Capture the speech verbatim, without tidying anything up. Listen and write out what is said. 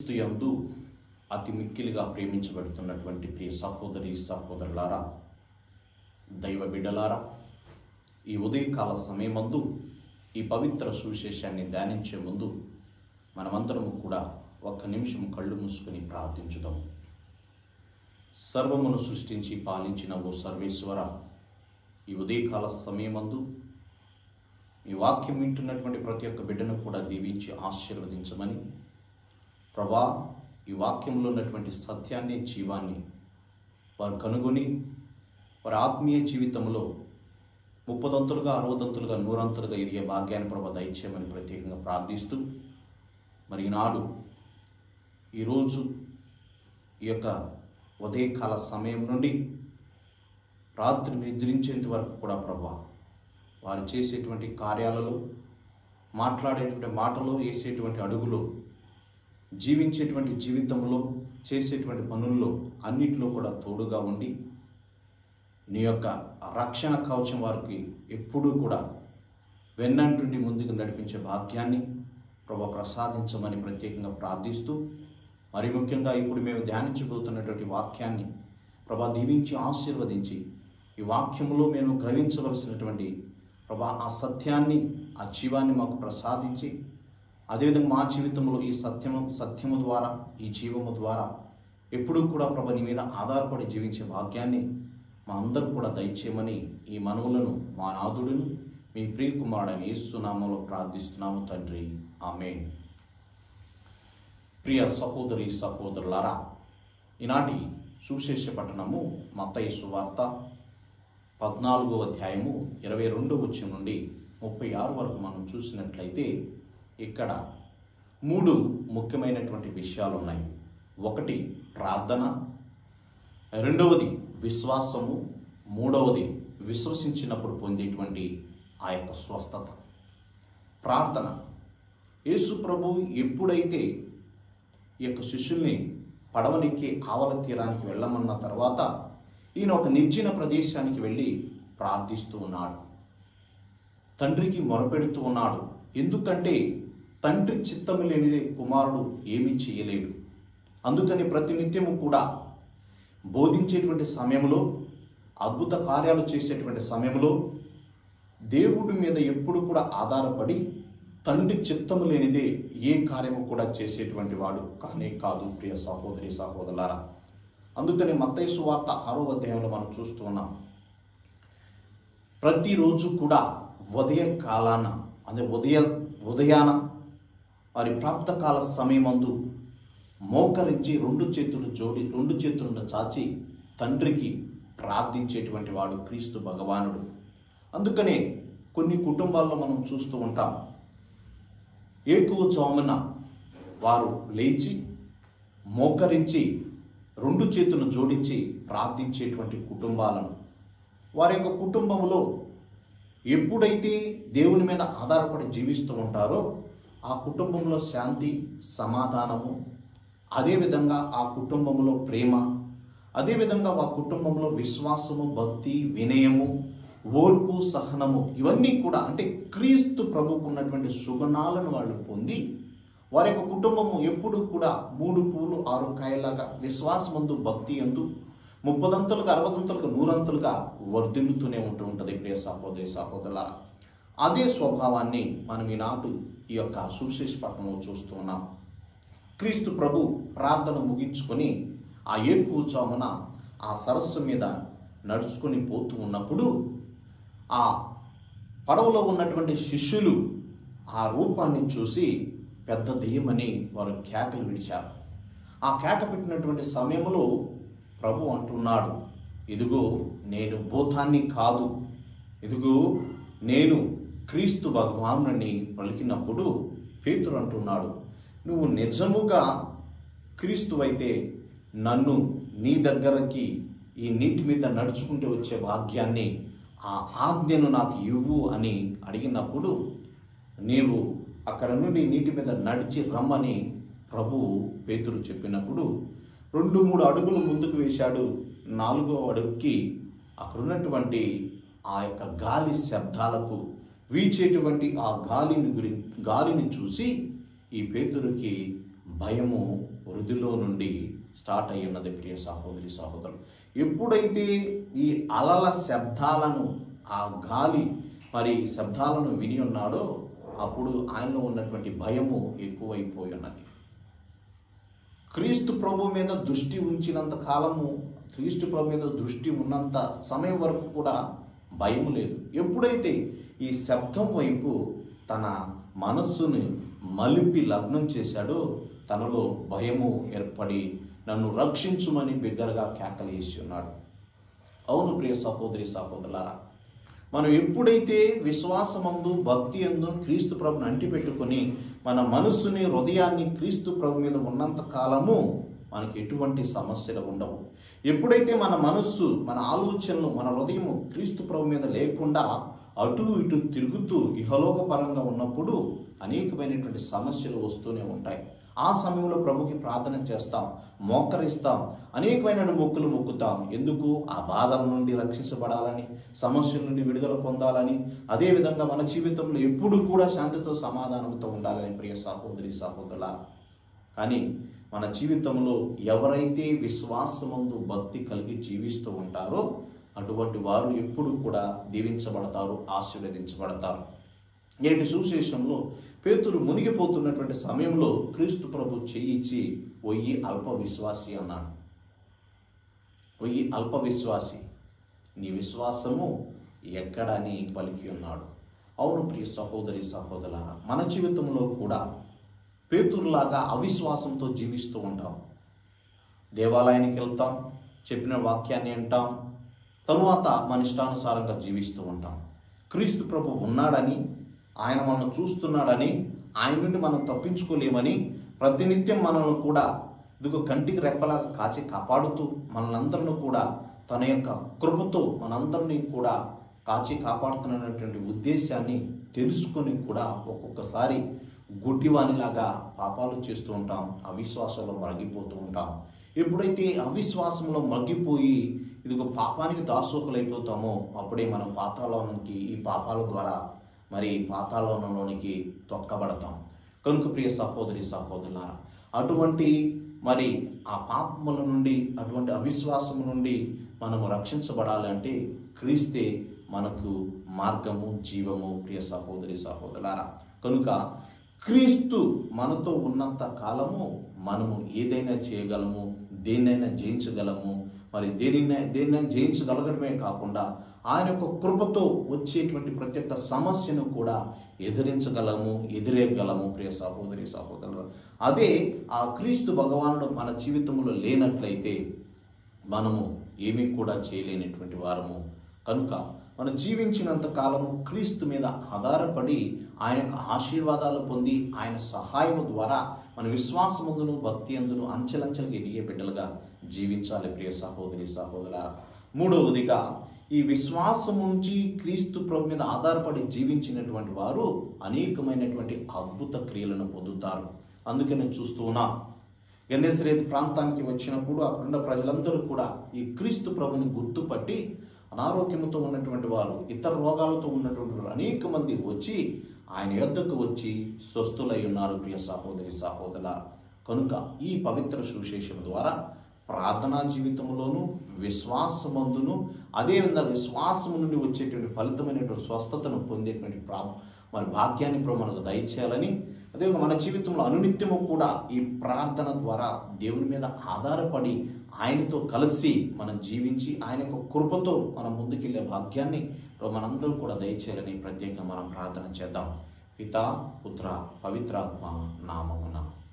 క్రీస్తు యందు అతి మిక్కిలిగా ప్రేమించబడుతున్నటువంటి ప్రియ సహోదరి సహోదరులారా, దైవ బిడ్డలారా, ఈ ఉదయకాల సమయమందు ఈ పవిత్ర సువిశేషాన్ని ధ్యానించే ముందు మనమందరము కూడా ఒక్క నిమిషం కళ్ళు మూసుకుని ప్రార్థించుదాం. సర్వమును సృష్టించి పాలించిన ఓ సర్వేశ్వర, ఈ ఉదయకాల సమయమందు ఈ వాక్యం వింటున్నటువంటి ప్రతి ఒక్క బిడ్డను కూడా దీవించి ఆశీర్వదించమని, ప్రభా, ఈ వాక్యంలో ఉన్నటువంటి సత్యాన్ని, జీవాన్ని వారు కనుగొని వారి ఆత్మీయ జీవితంలో ముప్పదంతులుగా, అరవదంతులుగా, నూరంతులుగా ఎదిగే భాగ్యాన్ని ప్రభా దయచేయమని ప్రత్యేకంగా ప్రార్థిస్తూ, మరి ఈనాడు ఈరోజు ఈ యొక్క ఉదయకాల సమయం నుండి రాత్రి నిద్రించేంత వరకు కూడా ప్రభా వారు చేసేటువంటి కార్యాలలో, మాట్లాడేటువంటి మాటలో, వేసేటువంటి అడుగులో, జీవించేటువంటి జీవితంలో, చేసేటువంటి పనుల్లో అన్నిటిలో కూడా తోడుగా ఉండి నీ యొక్క రక్షణ కవచం వారికి ఎప్పుడూ కూడా వెన్నంటుండి ముందుకు నడిపించే భాగ్యాన్ని ప్రభు ప్రసాదించమని ప్రత్యేకంగా ప్రార్థిస్తూ, మరి ముఖ్యంగా ఇప్పుడు మేము ధ్యానించబోతున్నటువంటి వాక్యాన్ని ప్రభా దీవించి ఆశీర్వదించి ఈ వాక్యంలో మేము గ్రహించవలసినటువంటి ప్రభా ఆ సత్యాన్ని, ఆ జీవాన్ని మాకు ప్రసాదించి, అదేవిధంగా మా జీవితంలో ఈ సత్యము సత్యము ద్వారా, ఈ జీవము ద్వారా ఎప్పుడూ కూడా ప్రభు నీ మీద ఆధారపడి జీవించే భాగ్యాన్ని మా అందరూ కూడా దయచేయమని ఈ మనవులను మా నాథుడును మీ ప్రియ కుమారుడైన యేసు నామములో ప్రార్థిస్తున్నాము తండ్రి, ఆమేన్. ప్రియ సహోదరి సహోదరులారా, ఈనాటి సువిశేష పట్టణము మత్తయి సువార్త పద్నాలుగో అధ్యాయము ఇరవై రెండో వచనం నుండి ముప్పై ఆరు వరకు మనం చూసినట్లయితే ఇక్కడ మూడు ముఖ్యమైనటువంటి విషయాలు ఉన్నాయి. ఒకటి ప్రార్థన, రెండవది విశ్వాసము, మూడవది విశ్వసించినప్పుడు పొందేటువంటి ఆ యొక్క స్వస్థత. ప్రార్థన. యేసు ప్రభు ఎప్పుడైతే ఈ యొక్క శిష్యుల్ని పడవనెక్కి ఆవల తీరానికి వెళ్ళమన్న తర్వాత ఈయన ఒక నిర్జన ప్రదేశానికి వెళ్ళి ప్రార్థిస్తూ ఉన్నాడు, తండ్రికి మొరపెడుతూ ఉన్నాడు. ఎందుకంటే తండ్రి చిత్తము లేనిదే కుమారుడు ఏమీ చేయలేడు. అందుకని ప్రతినిత్యము కూడా బోధించేటువంటి సమయంలో, అద్భుత కార్యాలు చేసేటువంటి సమయంలో దేవుడి మీద ఎప్పుడు కూడా ఆధారపడి తండ్రి చిత్తము లేనిదే ఏ కార్యము కూడా చేసేటువంటి వాడు కానే కాదు ప్రియ సహోదరి సహోదరులారా. అందుకని మత్తయి సువార్త ఆరో అధ్యాయంలో మనం చూస్తూ ఉన్నాం, ప్రతిరోజు కూడా ఉదయ కాలాన అదే ఉదయ ఉదయాన వారి ప్రాప్తకాల సమయమందు మోకరించి రెండు చేతులు జోడి రెండు చేతులను చాచి తండ్రికి ప్రార్థించేటువంటి వాడు క్రీస్తు భగవానుడు. అందుకనే కొన్ని కుటుంబాల్లో మనం చూస్తూ ఉంటాం, ఏకువజామున వారు లేచి మోకరించి రెండు చేతులను జోడించి ప్రార్థించేటువంటి కుటుంబాలను, వారి యొక్క కుటుంబంలో ఎప్పుడైతే దేవుని మీద ఆధారపడి జీవిస్తూ ఉంటారో ఆ కుటుంబంలో శాంతి, సమాధానము, అదేవిధంగా ఆ కుటుంబంలో ప్రేమ, అదేవిధంగా ఆ కుటుంబంలో విశ్వాసము, భక్తి, వినయము, ఓర్పు, సహనము, ఇవన్నీ కూడా అంటే క్రీస్తు ప్రభువుకు ఉన్నటువంటి సుగుణాలను వాళ్ళు పొంది వారి యొక్క కుటుంబము ఎప్పుడు కూడా మూడు పూలు ఆరు కాయలాగా విశ్వాసమందు, భక్తి యందు ముప్పదంతులుగా, అరవదంతులుగా, నూరంతులుగా వర్ధిల్లుతూనే ఉంటూ ఉంటుంది ప్రియ సహోదరి సహోదరులారా. అదే స్వభావాన్ని మనం ఈనాడు ఈ యొక్క సువిశేష పట్టణంలో చూస్తూ ఉన్నాం. క్రీస్తు ప్రభు ప్రార్థన ముగించుకొని ఆ ఏకువజామున ఆ సరస్సు మీద నడుచుకొని పోతూ ఉన్నప్పుడు ఆ పడవలో ఉన్నటువంటి శిష్యులు ఆ రూపాన్ని చూసి పెద్ద దెయ్యమని వారు కేకలు విడిచారు. ఆ కేక పెట్టినటువంటి సమయంలో ప్రభు అంటున్నాడు, ఇదిగో నేను భూతాన్ని కాదు, ఇదిగో నేను క్రీస్తు భగవానుని పలికినప్పుడు పేతురు అంటున్నాడు, నువ్వు నిజముగా క్రీస్తువైతే నన్ను నీ దగ్గరకి ఈ నీటి మీద నడుచుకుంటూ వచ్చే భాగ్యాన్ని, ఆ ఆజ్ఞను నాకు ఇవ్వు అని అడిగినప్పుడు నీవు అక్కడ నుండి నీటి మీద నడిచి రమ్మని ప్రభు పేతురు చెప్పినప్పుడు రెండు మూడు అడుగులు ముందుకు వేశాడు. నాలుగో అడుగుకి అక్కడున్నటువంటి ఆ యొక్క గాలి శబ్దాలకు, వీచేటువంటి ఆ గాలిని గురి గాలిని చూసి ఈ పేతురుకి భయము వృద్ధిలో నుండి స్టార్ట్ అయి ఉన్నది ప్రియ సహోదరి సహోదరులు. ఎప్పుడైతే ఈ అలల శబ్దాలను, ఆ గాలి మరి శబ్దాలను విని ఉన్నాడో అప్పుడు ఆయనలో ఉన్నటువంటి భయము ఎక్కువైపోయి ఉన్నది. క్రీస్తు ప్రభు మీద దృష్టి ఉంచినంత కాలము, క్రీస్తు ప్రభు మీద దృష్టి ఉన్నంత సమయం వరకు కూడా భయం లేదు. ఎప్పుడైతే ఈ శబ్దం వైపు తన మనస్సుని మలిపి లగ్నం చేశాడో తనలో భయము ఏర్పడి నన్ను రక్షించుమని బిగ్గరగా కేకలేసి ఉన్నాడు. అవును ప్రియ సహోదరి సహోదరులారా, మనం ఎప్పుడైతే విశ్వాసమందు, భక్తి అందు క్రీస్తు ప్రభుని అంటిపెట్టుకొని మన మనస్సుని, హృదయాన్ని క్రీస్తు ప్రభు మీద ఉన్నంత కాలము మనకి ఎటువంటి సమస్యలు ఉండవు. ఎప్పుడైతే మన మనస్సు, మన ఆలోచనలు, మన హృదయము క్రీస్తు ప్రభు మీద లేకుండా అటు ఇటు తిరుగుతూ ఇహలోక పరంగా ఉన్నప్పుడు అనేకమైనటువంటి సమస్యలు వస్తూనే ఉంటాయి. ఆ సమయంలో ప్రభుకి ప్రార్థన చేస్తాం, మోకరిస్తాం, అనేకమైన మొక్కులు మొక్కుతాం. ఎందుకు? ఆ బాధల నుండి రక్షించబడాలని, సమస్యల నుండి విడుదల పొందాలని, అదేవిధంగా మన జీవితంలో ఎప్పుడు కూడా శాంతితో, సమాధానంతో ఉండాలని ప్రియ సహోదరి సహోదరుల. కానీ మన జీవితంలో ఎవరైతే విశ్వాసమందు భక్తి కలిగి జీవిస్తూ ఉంటారో అటువంటి వారు ఎప్పుడు కూడా దీవించబడతారు, ఆశీర్వదించబడతారు. నేటి సువిశేషంలో పేతురు మునిగిపోతున్నటువంటి సమయంలో క్రీస్తు ప్రభు చెయ్యిచ్చి ఒయ్యి అల్ప విశ్వాసి అన్నాడు. ఒయ్యి అల్ప విశ్వాసి, నీ విశ్వాసము ఎక్కడని పలికి ఉన్నాడు. అవును ప్రియ సహోదరి సహోదరులారా, మన జీవితంలో కూడా పేతురులాగా అవిశ్వాసంతో జీవిస్తూ ఉంటాం. దేవాలయానికి వెళ్తాం, చెప్పిన వాక్యాన్ని వింటాం, తరువాత మన ఇష్టానుసారంగా జీవిస్తూ ఉంటాం. క్రీస్తు ప్రభు ఉన్నాడని, ఆయన మనం చూస్తున్నాడని, ఆయన నుండి మనం తప్పించుకోలేమని ప్రతినిత్యం మనల్ని కూడా ఇదిగో కంటికి రెప్పలాగా కాచి కాపాడుతూ మనందరిని కూడా తన యొక్క కృపతో మనందరినీ కూడా కాచి కాపాడుతున్నటువంటి ఉద్దేశాన్ని తెలుసుకొని కూడా ఒక్కొక్కసారి గుడ్డివానిలాగా పాపాలు చేస్తూ ఉంటాం, అవిశ్వాసంలో మరిగిపోతూ ఉంటాం. ఎప్పుడైతే అవిశ్వాసంలో మగ్గిపోయి ఇదిగో పాపానికి దాసోకులైపోతామో అప్పుడే మనం పాతాళంలోనికి, ఈ పాపాల ద్వారా మరి పాతాళంలోనికి తొక్కబడతాం. కనుక ప్రియ సహోదరి సహోదరులారా, అటువంటి మరి ఆ పాపముల నుండి, అటువంటి అవిశ్వాసము నుండి మనము రక్షించబడాలంటే క్రీస్తే మనకు మార్గము, జీవము ప్రియ సహోదరి సహోదరులారా. కనుక క్రీస్తు మనతో ఉన్నంత కాలము మనము ఏదైనా చేయగలము, దేన్నైనా జయించగలము. మరి దేనినైనా దేన్నైనా జయించగలగడమే కాకుండా ఆయన యొక్క కృపతో వచ్చేటువంటి ప్రతి ఒక్క సమస్యను కూడా ఎదిరించగలము, ఎదిరేయగలము ప్రియ సహోదరి సహోదరులు. అదే ఆ క్రీస్తు భగవానుడు మన జీవితంలో లేనట్లయితే మనము ఏమీ కూడా చేయలేనటువంటి వారము. కనుక మనం జీవించినంత కాలము క్రీస్తు మీద ఆధారపడి ఆయన యొక్క ఆశీర్వాదాలు పొంది ఆయన సహాయము ద్వారా మన విశ్వాసముందును, భక్తి అందును అంచెలంచెలుగా ఎదిగే బిడ్డలుగా జీవించాలి ప్రియ సహోదరి సహోదరులారా. మూడవదిగా, ఈ విశ్వాసం నుంచి క్రీస్తు ప్రభు మీద ఆధారపడి జీవించినటువంటి వారు అనేకమైనటువంటి అద్భుత క్రియలను పొందుతారు. అందుకే నేను చూస్తూ ఉన్నా, గెన్నేసరేతు ప్రాంతానికి వచ్చినప్పుడు అక్కడున్న ప్రజలందరూ కూడా ఈ క్రీస్తు ప్రభుని గుర్తుపట్టి అనారోగ్యంతో ఉన్నటువంటి వారు, ఇతర రోగాలతో ఉన్నటువంటి వారు అనేక మంది వచ్చి ఆయన యొద్దకు వచ్చి స్వస్థులై ఉన్నారు ప్రియ సహోదరి సహోదరుల. కనుక ఈ పవిత్ర సువిశేషం ద్వారా ప్రార్థనా జీవితంలోను, విశ్వాసమందును, అదేవిధంగా విశ్వాసము నుండి వచ్చేటువంటి ఫలితమైనటువంటి స్వస్థతను పొందేటువంటి ప్రా మరి భాగ్యాన్ని ఇప్పుడు మనకు దయచేయాలని, అదేవిధంగా మన జీవితంలో అనునిత్యము కూడా ఈ ప్రార్థన ద్వారా దేవుని మీద ఆధారపడి ఆయనతో కలిసి మనం జీవించి ఆయన యొక్క కృపతో మనం ముందుకెళ్ళే భాగ్యాన్ని మనందరూ కూడా దయచేయాలని ప్రత్యేకంగా మనం ప్రార్థన చేద్దాం. పితా, పుత్ర, పవిత్రాత్మ నామమున.